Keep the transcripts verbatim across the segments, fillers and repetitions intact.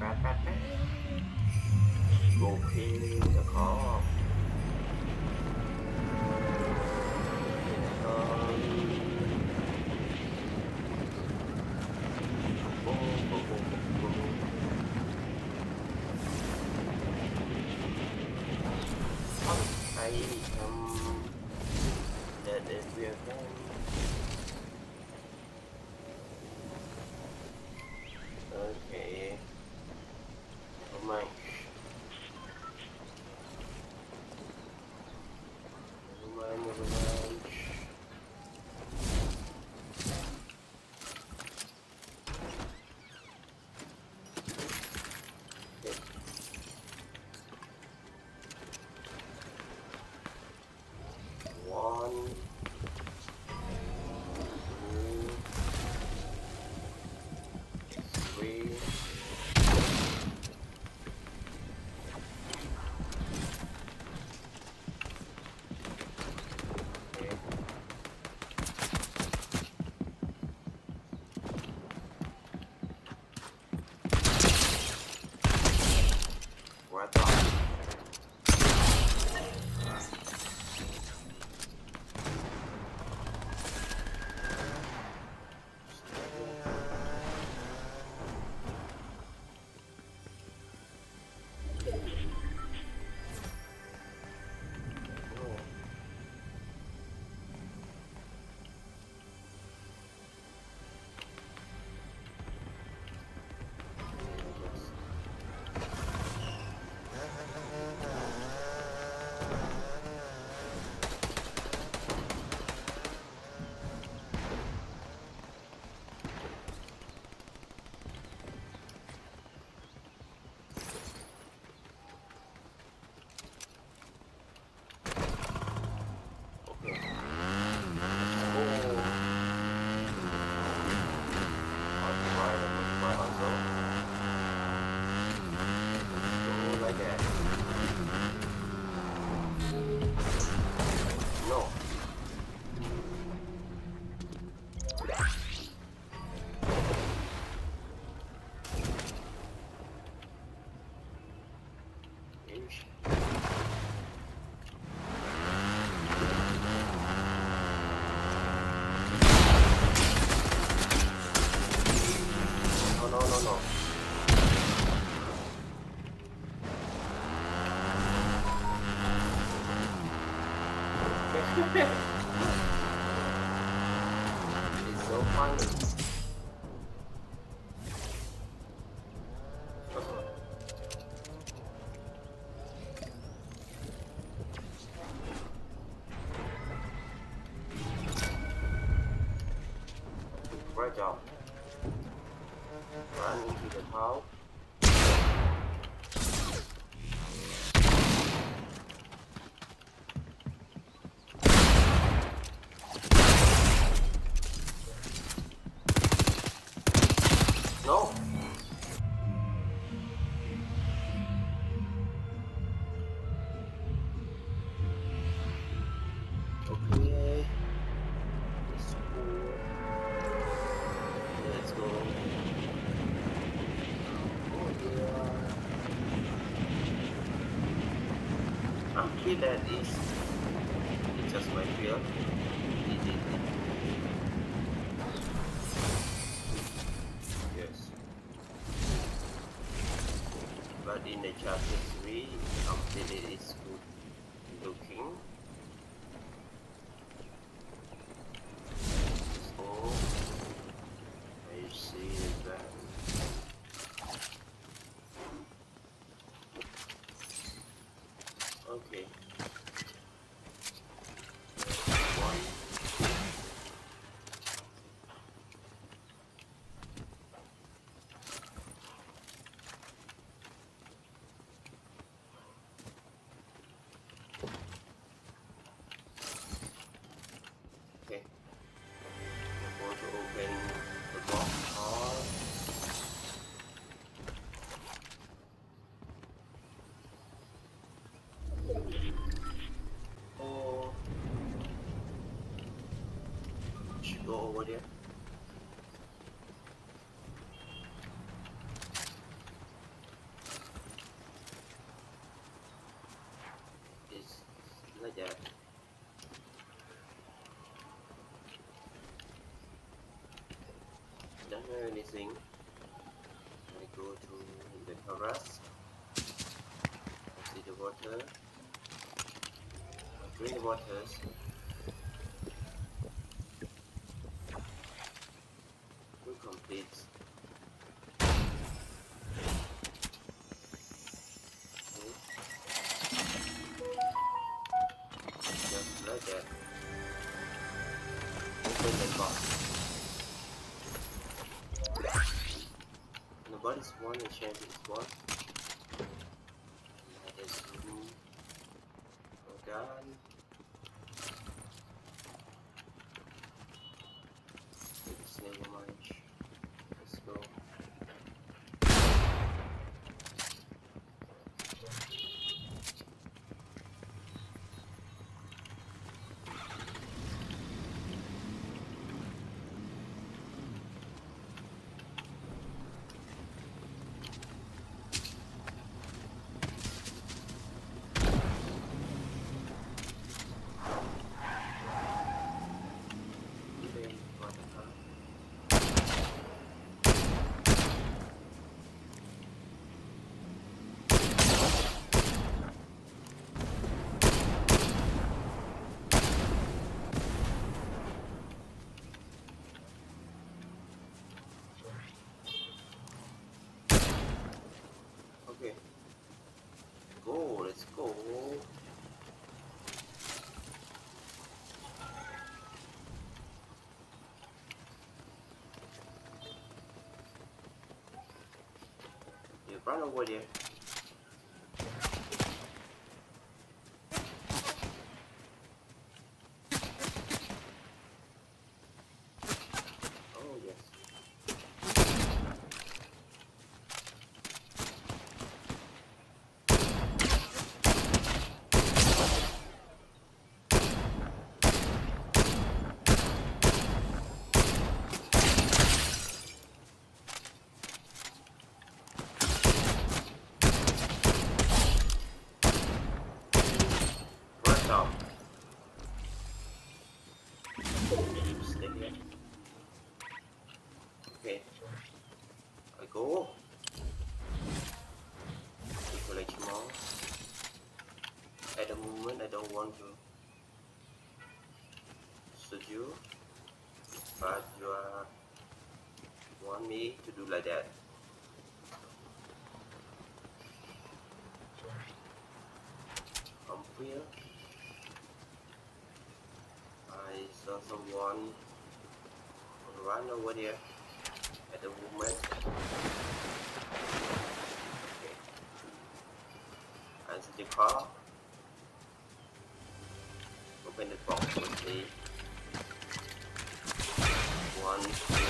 Pat, pat, pat. Go pay the car. In a hurry. Go, go, go, go, go. I am dead if we are done. Okay. Oh my. Never mind, never mind. Okay. One, two, three. Okay. What the? No. Ish. No, no, no, no. It's so funny. Great job. Run into the house. No. Okay. Let's go. Let's go. Oh yeah. I'm sure that is it's just my fear. It, it, it. Yes. But in the chapter three, updated is good looking. So I see that. Okay. One. Okay. I'm going to open the box card. Oh, should go over there. can't hear anything. I go to the terrace. I see the water. I drink the waters. We complete. Okay. Just like that. Open the box. Nobody's one and change is one. That is room. Oh god. It's never mind. Let's go. Okay. Go, let's go. You run over there. Oh yes. Stop. Stay here. Okay. I go. Collect more. At the moment, I don't want to shoot you, but you are want me to do like that. Come here. I saw someone run over there at the moment. Okay. I see the car. Open the box quickly. One, two.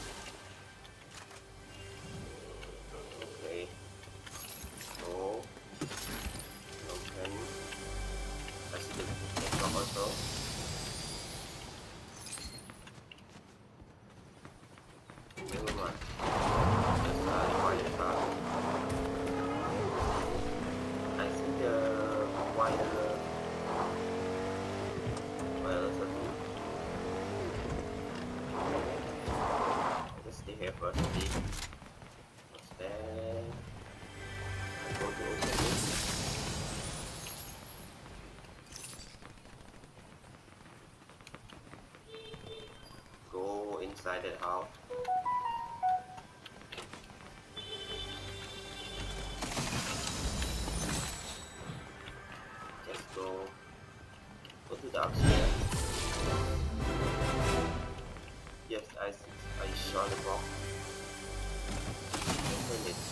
Okay. Go. Open. I see the, the car also. Never mind. Just uh, rewind the car. I see the wire. Wireless or two. Let's stay here first. See what's there. I go to open it. Go inside that house. Just go. Go to the upstairs. Yes, I I saw the box. Open it.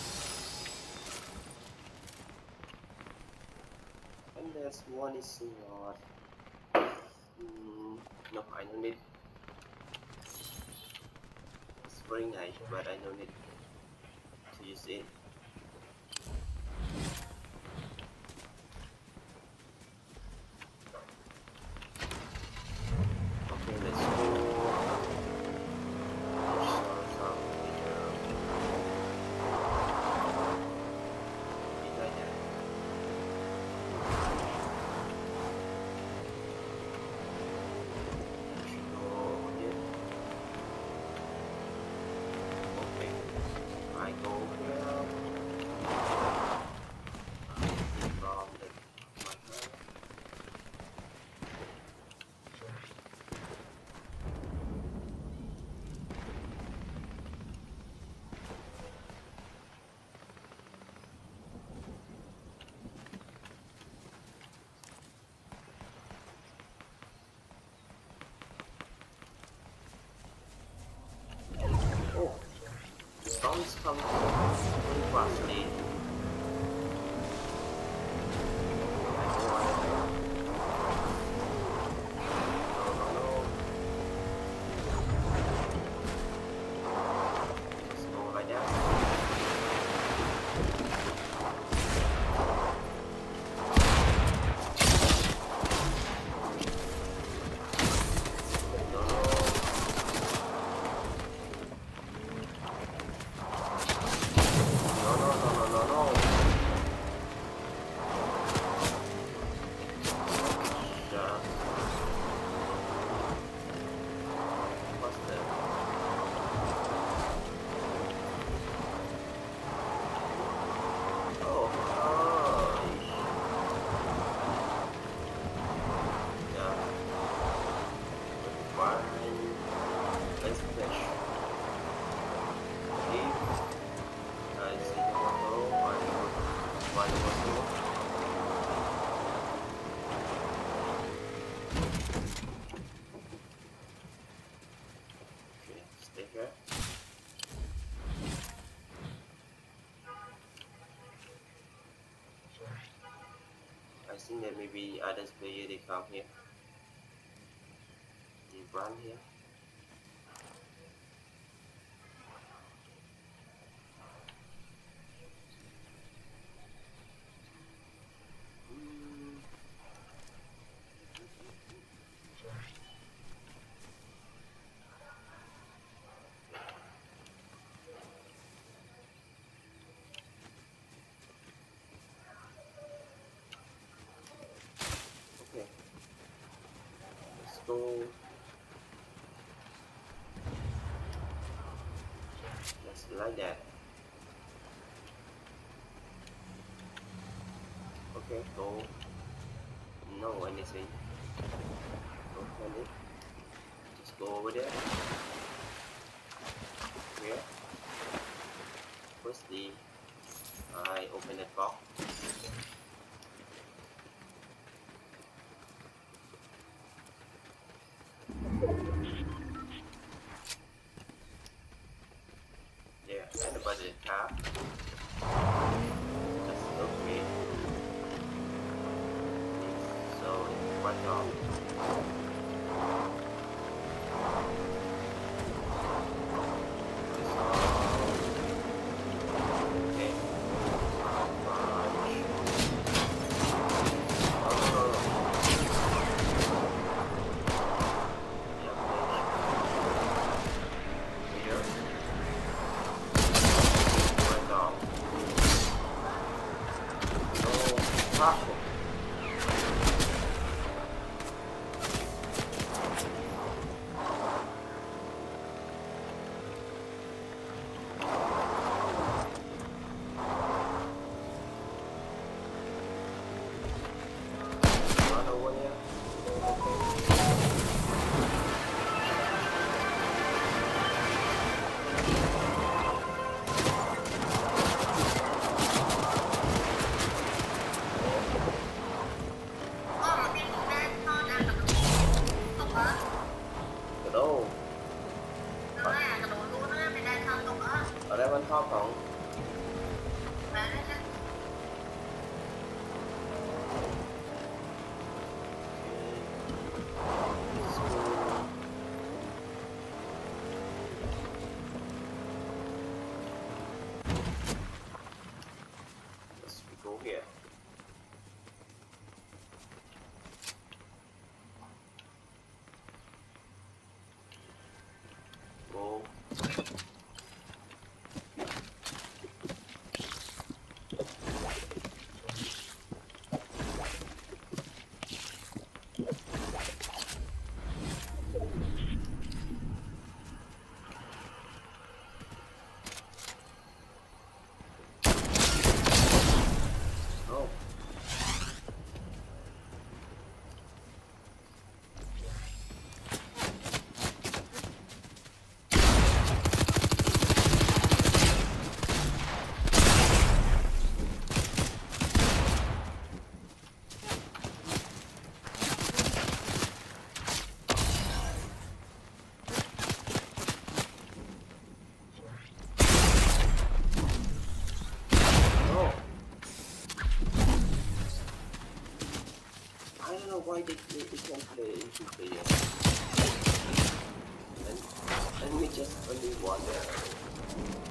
And there's one is not. Mm, no, I don't need. It's very nice, but I don't need to use it. Okay, let's go. Zombies come really fastly. I go on it. No, no, no. Just go like that. I think that maybe others player they come here. They run here. So just like that. Okay, go. No anything. Don't panic. Just go over there. Here. Firstly, I open that box. Yeah, and the budget car. That's okay. So it's quite long. Ở đây bên top không? Let's go here. Go. why they, they, they can play in two player? And, and we just only one.